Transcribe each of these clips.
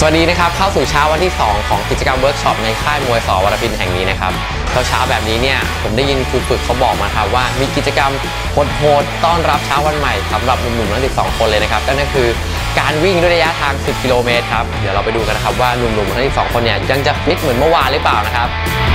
สวัสดีนะครับเข้าสู่เช้าวันที่2ของกิจกรรมเวิร์กช็อปในค่ายมวยส.วรพินแห่งนี้นะครับเช้าแบบนี้เนี่ยผมได้ยินครูฝึกเขาบอกมาครับว่ามีกิจกรรมโหดๆต้อนรับเช้าวันใหม่สำหรับหนุ่มๆทั้ง12คนเลยนะครับนั่นก็คือการวิ่งด้วยระยะทาง10 กิโลเมตรครับเดี๋ยวเราไปดูกันนะครับว่าหนุ่มๆทั้ง12คนเนี่ยยังจะฟิตเหมือนเมื่อวานหรือเปล่านะครับ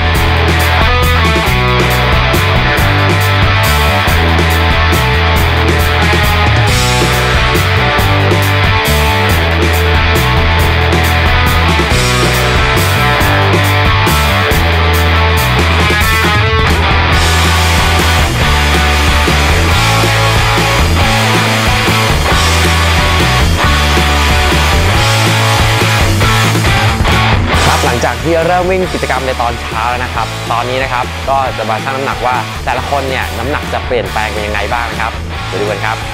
หลังจากที่เริ่มวิ่งกิจกรรมในตอนเช้าแล้วนะครับตอนนี้นะครับก็จะมาชั่งน้ำหนักว่าแต่ละคนเนี่ยน้ำหนักจะเปลี่ยนแปลงเป็นยังไงบ้างนะครับไปดูกันครับ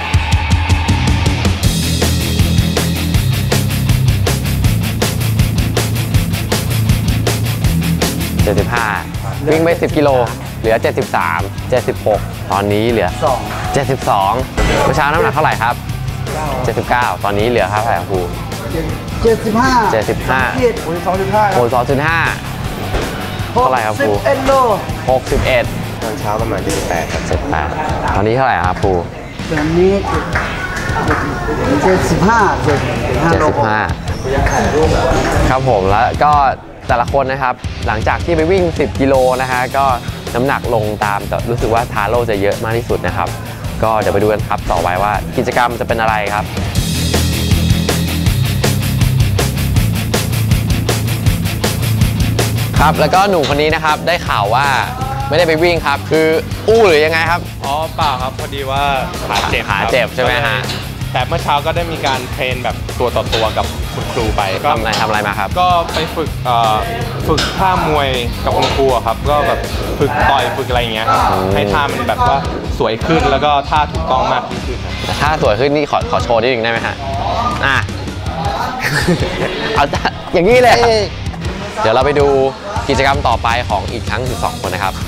75วิ่งไป10 กิโลเหลือ73 76ตอนนี้เหลือ72เมื่อเช้าน้ำหนักเท่าไหร่ครับ79ตอนนี้เหลือครับเท่าไหร่ครู75คูณ 2.5เท่าไหร่ครับครู61ตอนเช้าประมาณ78ครับ78ตอนนี้เท่าไหร่ครับครูตอนนี้75 ครับผมแล้วก็แต่ละคนนะครับหลังจากที่ไปวิ่ง10 กิโลนะฮะก็น้ำหนักลงตามแต่รู้สึกว่าทาโร่จะเยอะมากที่สุดนะครับก็เดี๋ยวไปดูกันครับต่อไปว่ากิจกรรมจะเป็นอะไรครับครับแล้วก็หนุ่มคนนี้นะครับได้ข่าวว่าไม่ได้ไปวิ่งครับคืออู้หรือยังไงครับอ๋อเปล่าครับพอดีว่าขาเจ็บใช่ไหมฮะแต่เมื่อเช้าก็ได้มีการเทรนแบบตัวต่อตัวกับคุณครูไปทำอะไรมาครับก็ไปฝึกท่ามวยกับคุณครูครับก็แบบฝึกต่อยฝึกอะไรอย่างเงี้ยครับให้ท่ามันแบบว่าสวยขึ้นแล้วก็ท่าถูกต้องมากขึ้นท่าสวยขึ้นนี่ขอโชว์นิดนึงได้ไหมฮะเอาอย่างนี้เลยเดี๋ยวเราไปดูกิจกรรมต่อไปของอีกทั้ง12คนนะครับ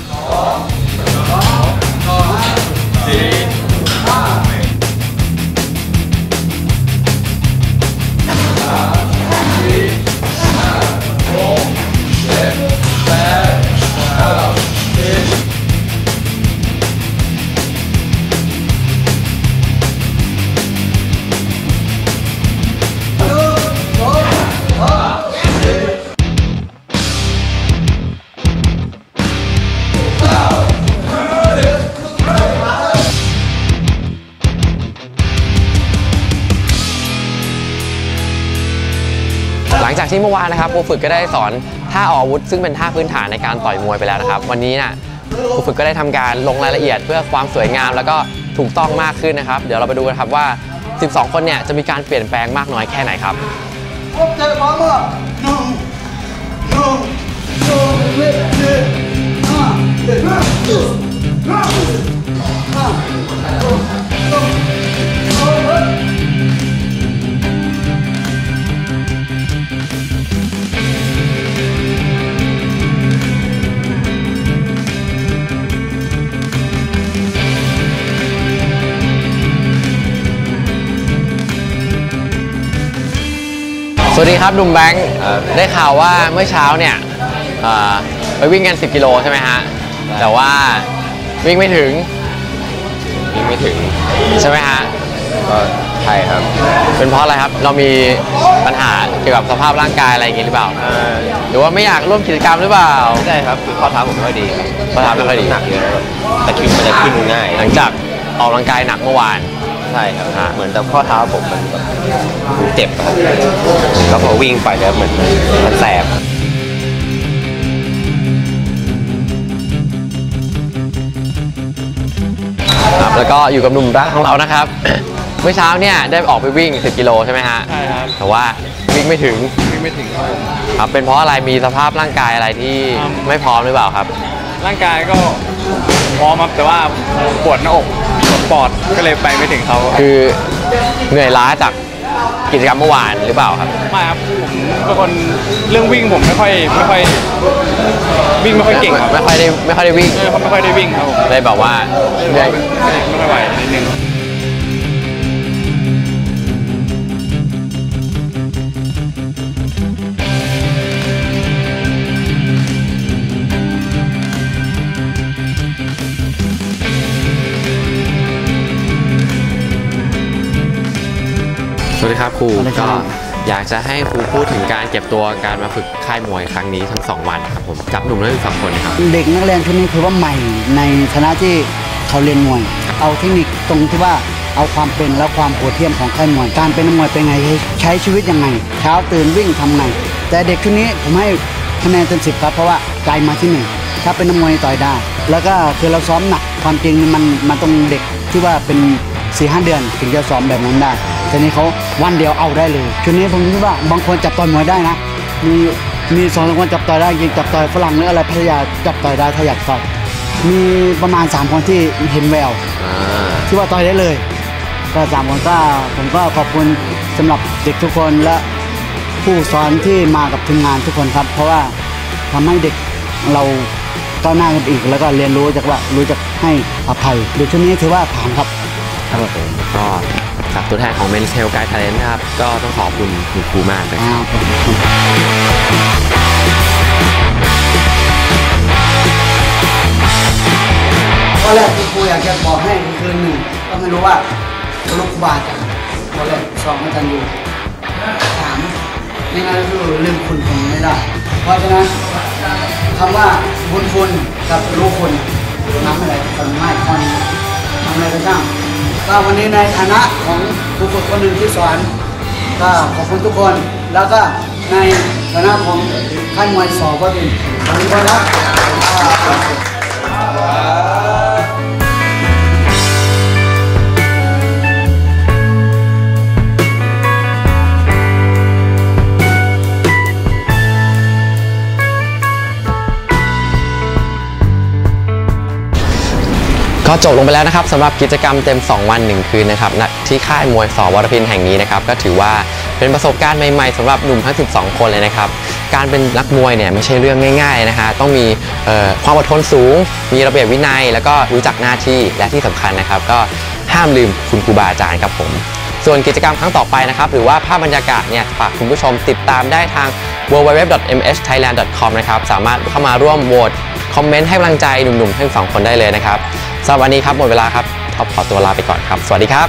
หลังจากที่เมื่อวานนะครับครูฝึกก็ได้สอนท่าออกอาวุธซึ่งเป็นท่าพื้นฐานในการต่อยมวยไปแล้วนะครับวันนี้นะครูฝึกก็ได้ทำการลงรายละเอียดเพื่อความสวยงามแล้วก็ถูกต้องมากขึ้นนะครับเดี๋ยวเราไปดูกันครับว่า12คนเนี่ยจะมีการเปลี่ยนแปลงมากน้อยแค่ไหนครับสวัสดีครับหนุ่มแบงค์ได้ข่าวว่าเมื่อเช้าเนี่ยไปวิ่งกัน10 กิโลใช่ไหมฮะแต่ว่าวิ่งไม่ถึงใช่ไหมฮะก็ใช่ครับเป็นเพราะอะไรครับเรามีปัญหาเกี่ยวกับสภาพร่างกายอะไรอย่างงี้หรือเปล่าหรือว่าไม่อยากร่วมกิจกรรมหรือเปล่าไม่ใช่ครับคือข้อเท้าผมไม่ค่อยดีข้อเท้าไม่ค่อยดีหนักเยอะตะคริวมันจะขึ้นง่ายหลังจากออกกำลังกายหนักเมื่อวานใช่ครับเหมือนแต่ข้อเท้าผมมันเจ็บครับแล้วพอวิ่งไปแล้วเหมือนมันแสบครับแล้วก็อยู่กับหนุ่มรักของเรานะครับเมื่อเช้าเนี่ยได้ออกไปวิ่ง10 กิโลใช่ไหมฮะใช่ครับแต่ว่าวิ่งไม่ถึงครับเป็นเพราะอะไรมีสภาพร่างกายอะไรที่ไม่พร้อมหรือเปล่าครับร่างกายก็พร้อมครับแต่ว่าปวดหน้าอกปอดก็เลยไปไม่ถึงเขาคือเหนื่อยล้าจากกิจกรรมเมื่อวานหรือเปล่าครับไม่ครับผมเป็นคนเรื่องวิ่งผมไม่ค่อยวิ่งไม่ค่อยเก่งครับไม่ค่อยได้วิ่งไม่ค่อยได้วิ่งครับผมเลยบอกว่าเหนื่อยไม่ค่อยไหวนิดนึงคสวัสดีครับครูสวัสดีครัก็บอยากจะให้ครูพูดถึงการเก็บตัวการมาฝึกค่ายมวยครั้งนี้ทั้ง2 วันครับผมกับหนุ่มทั้ง2 คนนะครับเด็กนักเรียนชุดนี้คือว่าใหม่ในคณะที่เขาเรียนมวย เอาเทคนิคตรงที่ว่าเอาความเป็นและความโหดเหี้ยมของค่ายมวยการเป็นนักมวยเป็นไงใช้ชีวิตยังไงเช้าตื่นวิ่งทำไงแต่เด็กชุดนี้ผมให้คะแนนเต็ม10ครับเพราะว่าใจมาที่1ถ้าเป็นนักมวยต่อยได้ แล้วก็คือเราซ้อมหนักความจริงมันต้องเด็กที่ว่าเป็น 4-5 เดือนถึงจะซ้อมแบบนั้นได้แต่นี้เขาวันเดียวเอาได้เลยชุดนี้ผมคิดว่าบางคนจับต่อยมวยได้นะมี2-3 คนจับต่อยได้ยิงจับต่อยฝรั่งหรืออะไรพัทยาจับต่อยได้ถ้าอยากต่อยมีประมาณ3 คนที่เห็นแววที่ว่าต่อยได้เลยก็3 คนก็ผมก็ขอบคุณสำหรับเด็กทุกคนและผู้สอนที่มากับทีมงานทุกคนครับเพราะว่าทำให้เด็กเราก้าวหน้ากันอีกแล้วก็เรียนรู้จากว่ารู้จักให้อภัยเด็กชุดนี้ถือว่าผ่านครับครับผมก็จากตัวแทนของ Men's Health Guide Talent นะครับก็ต้องขอบคุณคุณครูมากเลยครับข้อแรกที่ครูอยากจะบอกให้คือ1ก็ไม่รู้ว่าลูกครูบาอาจารย์ข้อแรก2อาจารย์อยู่3ยังไงก็คือลืมคุณผมไม่ได้เพราะฉะนั้นคำว่าบุญคุณกับรู้คุณน้ำอะไรกันง่ายคนทำอะไรก็ช่างก็วันนี้ในฐานะของครูฝึกคนหนึ่งที่สอนก็ขอบคุณทุกคนแล้วก็ในฐานะของค่ายมวยสอบก็ดีขอบคุณครับก็จบลงไปแล้วนะครับสำหรับกิจกรรมเต็ม2 วัน 1 คืนนะครับณที่ค่ายมวยสวรพินแห่งนี้นะครับก็ถือว่าเป็นประสบการณ์ใหม่ๆสำหรับหนุ่มทั้ง12 คนเลยนะครับการเป็นนักมวยเนี่ยไม่ใช่เรื่องง่ายๆนะฮะต้องมีความอดทนสูงมีระเบียบวินัยแล้วก็รู้จักหน้าที่และที่สำคัญนะครับก็ห้ามลืมคุณครูบาอาจารย์ครับผมส่วนกิจกรรมครั้งต่อไปนะครับหรือว่าภาพบรรยากาศเนี่ยฝากคุณผู้ชมติดตามได้ทาง www.mhthailand.com นะครับสามารถเข้ามาร่วมโหวตคอมเมนต์ให้กำลังใจหนุ่มๆทั้ง2 คนได้เลยนะครับสำหรับวันนี้ครับหมดเวลาครับท็อปขอตัวลาไปก่อนครับสวัสดีครับ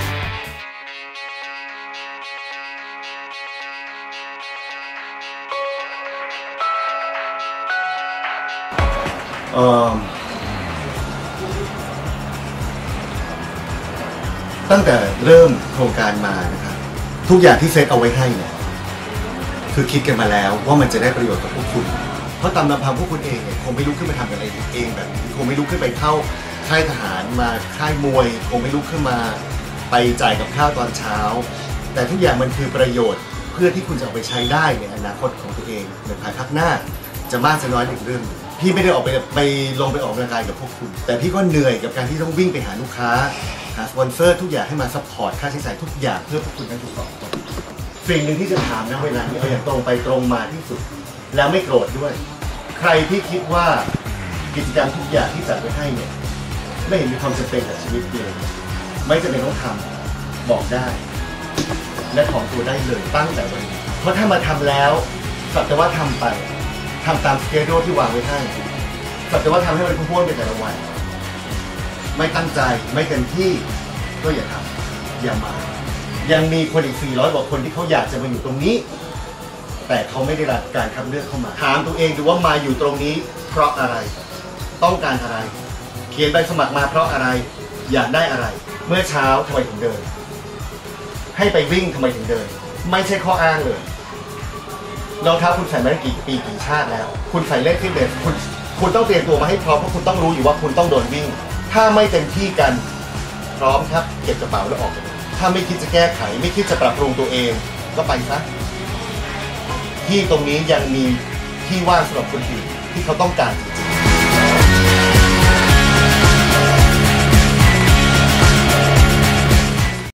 ตั้งแต่เริ่มโครงการมานะครับทุกอย่างที่เซตเอาไว้ให้เนี่ยคือคิดกันมาแล้วว่ามันจะได้ประโยชน์กับพวกคุณเพราะตามลำพังพวกคุณเองเนี่ยคงไม่ลุกขึ้นมาทำอะไรเองแบบนี้คงไม่ลุกขึ้นไปเข้าค่ายทหารมาค่ายมวยคงไม่ลุกขึ้นมาไปจ่ายกับข้าวตอนเช้าแต่ทุกอย่างมันคือประโยชน์เพื่อที่คุณจะเอาไปใช้ได้ในอนาคตของตัวเองในภายภาคหน้าจะมากจะน้อยอีกเรื่องพี่ไม่ได้ออกไปลงไปออกกำลังกายกับพวกคุณแต่พี่ก็เหนื่อยกับการที่ต้องวิ่งไปหาลูกค้าหาสปอนเซอร์ทุกอย่างให้มาซัพพอร์ตค่าใช้จ่ายทุกอย่างเพื่อพวกคุณทั้งทุกคนสิ่งหนึ่งที่จะถามนะเวลานี้เอาอย่างตรงไปตรงมาที่สุดแล้วไม่โกรธด้วยใครที่คิดว่ากิจกรรมทุกอย่างที่จัดไว้ให้เนี่ยไม่เห็นมีความจำเป็นกับชีวิตเลยไม่จำเป็นต้องทำบอกได้และของตัวได้เลยตั้งแต่วันนี้เพราะถ้ามาทำแล้วสักแต่ว่าทำไปทำตามสเกจที่วางไว้ให้สักแต่ว่าทำให้มันพุ่งไปแต่ละวันไม่ตั้งใจไม่เต็มที่ก็อย่าทำอย่ามายังมีคนอีก400 กว่าคนที่เขาอยากจะมาอยู่ตรงนี้แต่เขาไม่ได้รับการคัดเลือกเข้ามาถามตัวเองดูว่ามาอยู่ตรงนี้เพราะอะไรต้องการอะไรเขียนใบสมัครมาเพราะอะไรอยากได้อะไรเมื่อเช้าทำไมถึงเดินให้ไปวิ่งทำไมถึงเดินไม่ใช่ข้ออ้างเลยรองเท้าคุณใส่มาได้กี่ปีกี่ชาติแล้วคุณใส่เล่นฟิตเนสคุณต้องเตรียมตัวมาให้พร้อมเพราะคุณต้องรู้อยู่ว่าคุณต้องโดนวิ่งถ้าไม่เต็มที่กันพร้อมครับเก็บกระเป๋าแล้วออกไปถ้าไม่คิดจะแก้ไขไม่คิดจะปรับปรุงตัวเองก็ไปซะที่ตรงนี้ยังมีที่ว่างสำหรับคนอื่นที่เขาต้องการ